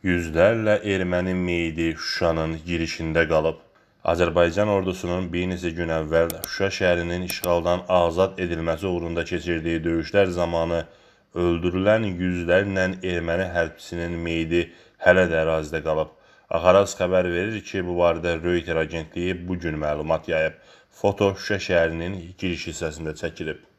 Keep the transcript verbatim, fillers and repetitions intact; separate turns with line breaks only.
Yüzlərlə erməni meyidi Şuşanın girişində qalıb. Azərbaycan ordusunun bir neçə gün əvvəl Şuşa şəhərinin işğaldan azad edilməsi uğrunda keçirdiyi döyüşlər zamanı öldürülən yüzlərlə erməni hərbçisinin meyidi hələ də ərazidə qalıb. Axaraz xəbər verir ki, bu barədə Reuters agentliyi bu gün məlumat yayıb. Foto Şuşa şəhərinin giriş hissəsində çəkilib.